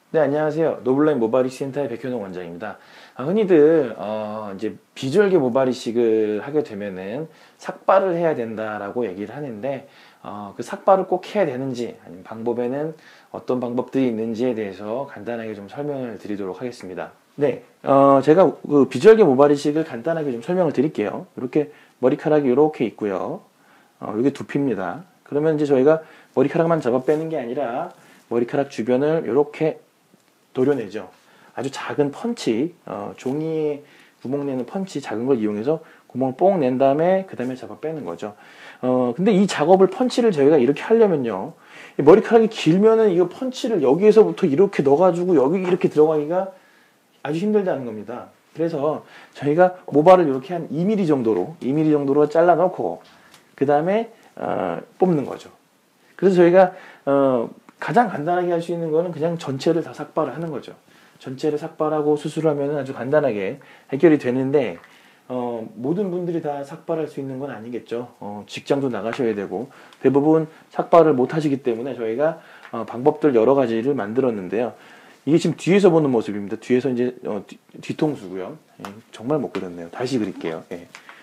네, 안녕하세요. 노블라인 모발이식 센터의 백현웅 원장입니다. 흔히들 이제 비주얼계 모발이식을 하게 되면은 삭발을 해야 된다라고 얘기를 하는데 그 삭발을 꼭 해야 되는지 아니면 방법에는 어떤 방법들이 있는지에 대해서 간단하게 좀 설명을 드리도록 하겠습니다. 네, 제가 그 비주얼계 모발이식을 간단하게 좀 설명을 드릴게요. 이렇게 머리카락이 이렇게 있고요. 이게 두피입니다. 그러면 이제 저희가 머리카락만 잡아 빼는 게 아니라 머리카락 주변을 이렇게 도려내죠. 아주 작은 펀치, 종이에 구멍 내는 펀치 작은 걸 이용해서 구멍을 뽕 낸 다음에 그 다음에 잡아 빼는 거죠. 근데 이 작업을 펀치를 저희가 이렇게 하려면요. 머리카락이 길면은 이거 펀치를 여기에서부터 이렇게 넣어가지고 여기 이렇게 들어가기가 아주 힘들다는 겁니다. 그래서 저희가 모발을 이렇게 한 2mm 정도로 잘라 넣고 그 다음에 뽑는 거죠. 그래서 저희가 가장 간단하게 할 수 있는 거는 그냥 전체를 다 삭발을 하는 거죠. 전체를 삭발하고 수술하면 아주 간단하게 해결이 되는데 모든 분들이 다 삭발할 수 있는 건 아니겠죠. 직장도 나가셔야 되고 대부분 삭발을 못 하시기 때문에 저희가 방법들 여러 가지를 만들었는데요. 이게 지금 뒤에서 보는 모습입니다. 뒤에서 이제 뒤통수고요. 정말 못 그렸네요. 다시 그릴게요. 예.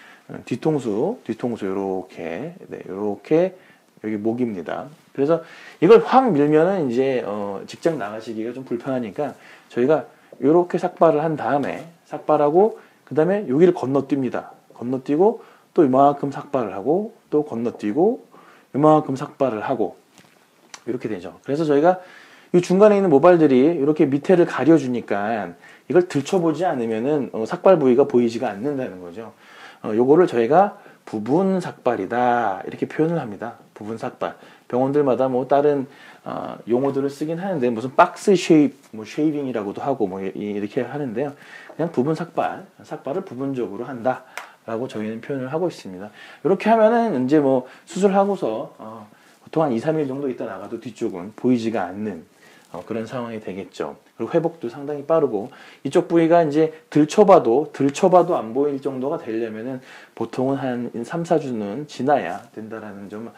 뒤통수 요렇게 네, 요렇게 여기 목입니다. 그래서 이걸 확 밀면은 이제 직장 나가시기가 좀 불편하니까 저희가 요렇게 삭발을 한 다음에 삭발하고 그 다음에 여기를 건너뜁니다. 건너뛰고 또 이만큼 삭발을 하고 또 건너뛰고 이만큼 삭발을 하고 이렇게 되죠. 그래서 저희가 이 중간에 있는 모발들이 이렇게 밑에를 가려주니까 이걸 들춰보지 않으면은 삭발 부위가 보이지가 않는다는 거죠. 요거를 저희가 부분 삭발이다 이렇게 표현을 합니다. 부분 삭발. 병원들마다 뭐 다른 용어들을 쓰긴 하는데 무슨 박스 쉐입, 뭐 쉐이빙이라고도 하고 뭐 이렇게 하는데요. 그냥 부분 삭발을 부분적으로 한다라고 저희는 표현을 하고 있습니다. 이렇게 하면은 이제 뭐 수술하고서 보통 한 2, 3일 정도 있다 나가도 뒤쪽은 보이지가 않는 그런 상황이 되겠죠. 그리고 회복도 상당히 빠르고 이쪽 부위가 이제 들춰봐도 안 보일 정도가 되려면은 보통은 한 3, 4주는 지나야 된다라는 점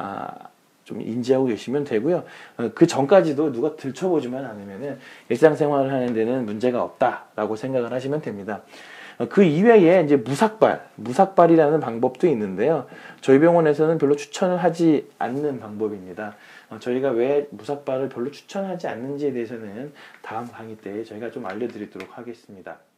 좀 인지하고 계시면 되고요. 그 전까지도 누가 들춰보지만 않으면은 일상생활을 하는 데는 문제가 없다라고 생각을 하시면 됩니다. 그 이외에 이제 무삭발이라는 방법도 있는데요. 저희 병원에서는 별로 추천을 하지 않는 방법입니다. 저희가 왜 무삭발을 별로 추천하지 않는지에 대해서는 다음 강의 때 저희가 좀 알려드리도록 하겠습니다.